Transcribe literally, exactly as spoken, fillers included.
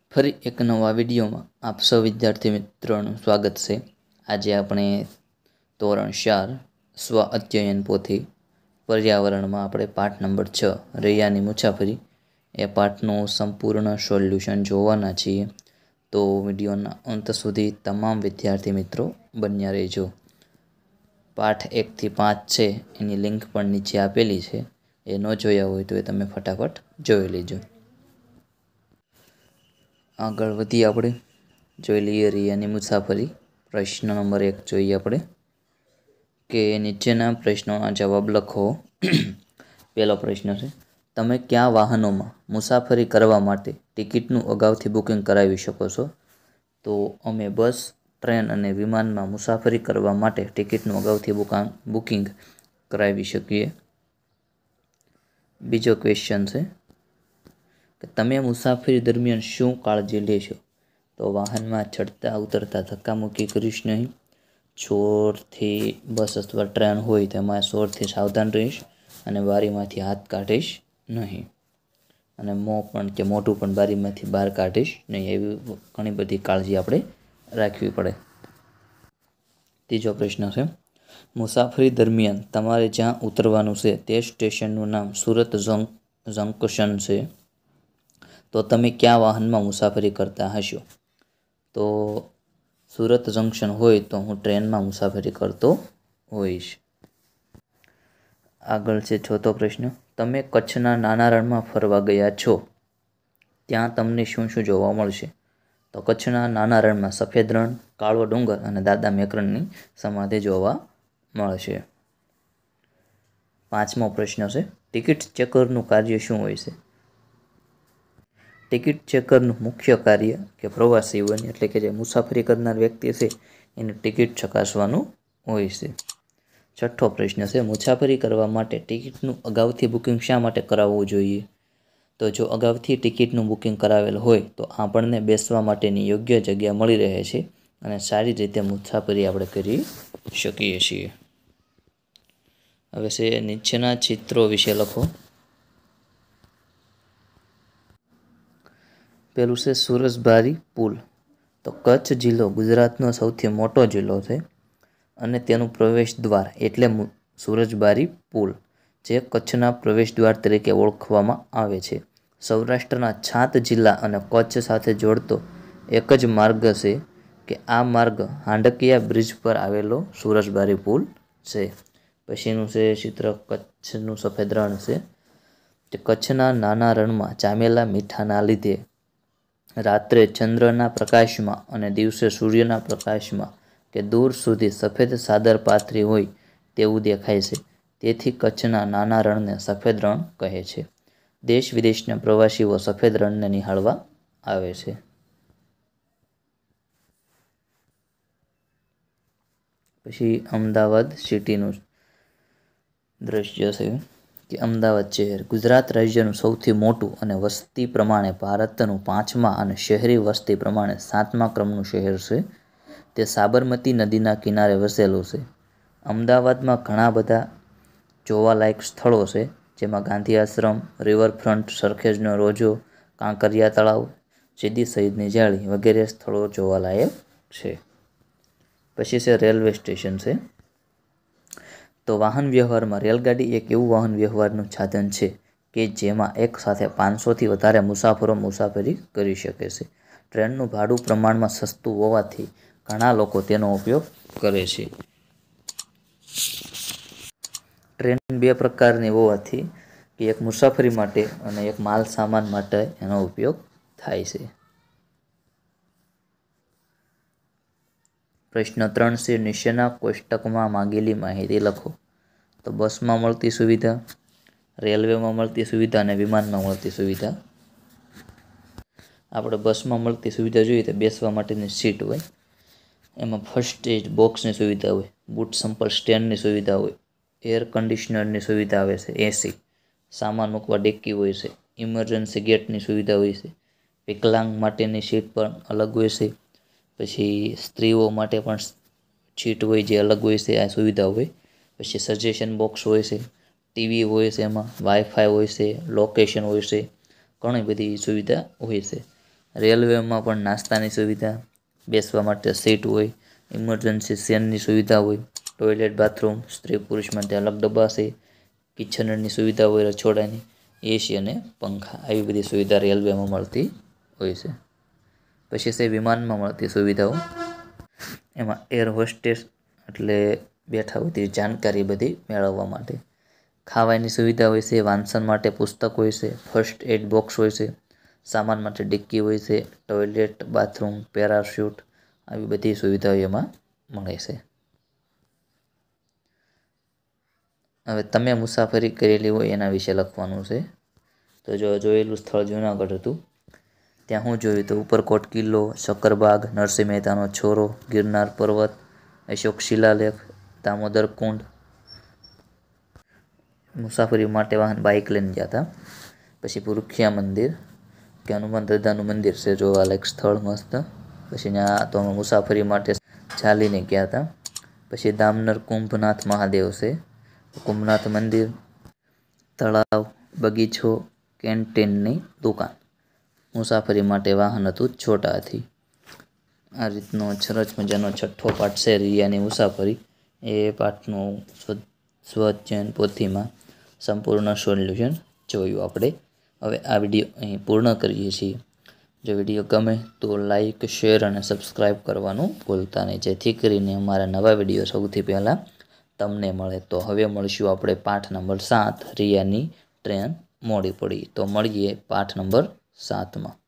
ફરી એક નવા વિડીયોમાં આપ સૌ વિદ્યાર્થી મિત્રોનું સ્વાગત છે। આજે આપણે ધોરણ ચાર સ્વ અધ્યયન પોથી પર્યાવરણમાં આપણે પાઠ નંબર છ રૈયાની મુસાફરી એ પાઠનું સંપૂર્ણ સોલ્યુશન જોવાના છીએ। તો વિડીયોના અંત સુધી તમામ વિદ્યાર્થી મિત્રો બન્યા રહેજો। પાઠ એકથી પાંચ છે એની લિંક પણ નીચે આપેલી છે, એ ન જોયા હોય તો એ તમે ફટાફટ જોઈ લેજો। આગળ વધી આપણે જોઈ લઈએ રૈયાની મુસાફરી। પ્રશ્ન નંબર એક જોઈએ આપણે કે નીચેના પ્રશ્નોના જવાબ લખો। પહેલો પ્રશ્ન છે, તમે કયા વાહનોમાં મુસાફરી કરવા માટે ટિકિટનું અગાઉથી બુકિંગ કરાવી શકો છો? તો અમે બસ, ટ્રેન અને વિમાનમાં મુસાફરી કરવા માટે ટિકિટનું અગાઉથી બુકાંગ બુકિંગ કરાવી શકીએ। બીજો ક્વેશ્ચન છે કે તમે મુસાફરી દરમિયાન શું કાળજી લેશો? તો વાહનમાં ચડતા ઉતરતા ધક્કામુક્કી કરીશ નહીં, જોરથી બસ અથવા ટ્રેન હોય તેમાં જોરથી સાવધાન રહીશ અને બારીમાંથી હાથ કાઢીશ નહીં, અને મોં પણ કે મોઢું પણ બારીમાંથી બહાર કાઢીશ નહીં। એવી ઘણી બધી કાળજી આપણે રાખવી પડે। ત્રીજો પ્રશ્ન છે, મુસાફરી દરમિયાન તમારે જ્યાં ઉતરવાનું છે તે સ્ટેશનનું નામ સુરત જંકશન છે, તો તમે કયા વાહનમાં મુસાફરી કરતા હશો? તો સુરત જંકશન હોય તો હું ટ્રેનમાં મુસાફરી કરતો હોઈશ। આગળ છે ચોથો પ્રશ્ન, તમે કચ્છના નાના રણમાં ફરવા ગયા છો, ત્યાં તમને શું શું જોવા મળશે? તો કચ્છના નાના રણમાં સફેદ રણ, કાળો ડુંગર અને દાદા મેકરણની સમાધિ જોવા મળશે। પાંચમો પ્રશ્ન છે, ટિકિટ ચેકરનું કાર્ય શું હોય છે? ટિકિટ ચેકરનું મુખ્ય કાર્ય કે પ્રવાસીઓની એટલે કે જે મુસાફરી કરનાર વ્યક્તિ છે એની ટિકિટ ચકાસવાનું હોય છે। છઠ્ઠો પ્રશ્ન છે, મુસાફરી કરવા માટે ટિકિટનું અગાઉથી બુકિંગ શા માટે કરાવવું જોઈએ? તો જો અગાઉથી ટિકિટનું બુકિંગ કરાવેલ હોય તો આપણને બેસવા માટેની યોગ્ય જગ્યા મળી રહે છે અને સારી રીતે મુસાફરી આપણે કરી શકીએ છીએ। હવે છે નીચેના ચિત્રો વિશે લખો। પેલું છે સુરજબારી પુલ। તો કચ્છ જિલ્લો ગુજરાતનો સૌથી મોટો જિલ્લો છે અને તેનું પ્રવેશ દ્વાર એટલે સુરજબારી પુલ, જે કચ્છના પ્રવેશ દ્વાર તરીકે ઓળખવામાં આવે છે। સૌરાષ્ટ્રના છાત જિલ્લા અને કચ્છ સાથે જોડતો એક જ માર્ગ છે કે આ માર્ગ હાંડકીયા બ્રિજ પર આવેલો સુરજબારી પુલ છે। પછીનું છે ચિત્ર કચ્છનું સફેદ રણ છે, કે કચ્છના નાના રણમાં જામેલા મીઠાના લીધે રાત્રે ચંદ્રના પ્રકાશમાં અને દિવસે સૂર્યના પ્રકાશમાં કે દૂર સુધી સફેદ ચાદર પાથરી હોય તેવું દેખાય છે, તેથી કચ્છના નાના રણને સફેદ રણ કહે છે। દેશ વિદેશના પ્રવાસીઓ સફેદ રણને નિહાળવા આવે છે। પછી અમદાવાદ સિટીનું દ્રશ્ય છે કે અમદાવાદ શહેર ગુજરાત રાજ્યનું સૌથી મોટું અને વસ્તી પ્રમાણે ભારતનું પાંચમા અને શહેરી વસ્તી પ્રમાણે સાતમા ક્રમનું શહેર છે। તે સાબરમતી નદીના કિનારે વસેલું છે। અમદાવાદમાં ઘણા બધા જોવાલાયક સ્થળો છે, જેમાં ગાંધી આશ્રમ, રિવરફ્રન્ટ, સરખેજનો રોજો, કાંકરિયા તળાવ, સીદી સઈદની જાળી વગેરે સ્થળો જોવાલાયક છે। પછી છે રેલવે સ્ટેશન છે। તો વાહન વ્યવહારમાં રેલગાડી એક એવું વાહન વ્યવહારનું સાધન છે કે જેમાં એક સાથે પાંચસોથી વધારે મુસાફરો મુસાફરી કરી શકે છે। ટ્રેનનું ભાડું પ્રમાણમાં સસ્તું હોવાથી ઘણા લોકો તેનો ઉપયોગ કરે છે। ટ્રેન બે પ્રકારની હોવાથી કે એક મુસાફરી માટે અને એક માલ સામાન માટે એનો ઉપયોગ થાય છે। પ્રશ્ન ત્રણ છે, નીચેના કોષ્ટકમાં માંગેલી માહિતી લખો। તો બસમાં મળતી સુવિધા, રેલવેમાં મળતી સુવિધા અને વિમાનમાં મળતી સુવિધા। આપણે બસમાં મળતી સુવિધા જોઈએ તો બેસવા માટેની સીટ હોય, એમાં ફર્સ્ટ એડ બોક્સની સુવિધા હોય, બૂટ સંપલ સ્ટેન્ડની સુવિધા હોય, એર કન્ડિશનરની સુવિધા આવે છે, એસી, સામાન મૂકવા ડેકી હોય છે, ઇમરજન્સી ગેટની સુવિધા હોય છે, વિકલાંગ માટેની સીટ પણ અલગ હોય છે, પછી સ્ત્રીઓ માટે પણ સીટ હોય જે અલગ હોય છે, આ સુવિધા હોય। પછી સજેશન બોક્સ હોય છે, ટીવી હોય છે, એમાં વાઈફાઈ હોય છે, લોકેશન હોય છે, ઘણી બધી સુવિધા હોય છે। રેલવેમાં પણ નાસ્તાની સુવિધા, બેસવા માટે સીટ હોય, ઇમરજન્સી સેનની સુવિધા હોય, ટોયલેટ બાથરૂમ, સ્ત્રી પુરુષ માટે અલગ ડબ્બા છે, કિચનની સુવિધા હોય રસોડાની, એસી અને પંખા, આવી બધી સુવિધા રેલવેમાં મળતી હોય છે. પછી છે વિમાનમાં મળતી સુવિધાઓ. એમાં એર હોસ્ટેસ એટલે બેઠા હોય તેવી જાણકારી બધી મેળવવા માટે. ખાવાની સુવિધા હોય છે, વાંચન માટે પુસ્તક હોય છે, ફર્સ્ટ એડ બોક્સ હોય છે, સામાન માટે ડિક્કી હોય છે, ટોયલેટ, બાથરૂમ, પેરાશૂટ, આવી બધી સુવિધાઓ એમાં મળે છે. હવે તમે મુસાફરી કરેલી હોય એના વિશે લખવાનું છે. તો જો જોયેલું સ્થળ જૂનાગઢ હતું. ત્યાં હું જોયું તો ઉપરકોટ કિલ્લો, શક્કરબાગ, નરસિંહ મહેતાનો છોરો, ગિરનાર પર્વત, અશોક શિલાલેખ, દામોદર કુંડ. મુસાફરી માટે વાહન બાઇક લઈને ગયા હતા. પછી પુરુખિયા મંદિર કે હનુમાન દાદાનું મંદિર છે, જોવાલાયક સ્થળ મસ્ત. પછી ત્યાં તો અમે મુસાફરી માટે ચાલીને ગયા હતા. પછી દામનર કુંભનાથ મહાદેવ છે, કુંભનાથ મંદિર, તળાવ, બગીચો, કેન્ટીનની દુકાન. મુસાફરી માટે વાહન હતું છોટા હાથી. આ રીતનો સરસ મજાનો છઠ્ઠો પાઠ છે રિયાની મુસાફરી. એ પાઠનું સ્વઅધ્યયન પોથીમાં સંપૂર્ણ સોલ્યુશન જોયું આપણે. હવે આ વિડીયો અહીં પૂર્ણ કરીએ છીએ. જો વિડીયો ગમે તો લાઈક, શેર અને સબસ્ક્રાઈબ કરવાનું ભૂલતા નહીં, જેથી કરીને અમારા નવા વિડીયો સૌથી પહેલાં તમને મળે. તો હવે મળીશું આપણે પાઠ નંબર સાત, રિયાની ટ્રેન મોડી પડી. તો મળીએ પાઠ નંબર સાતમાં.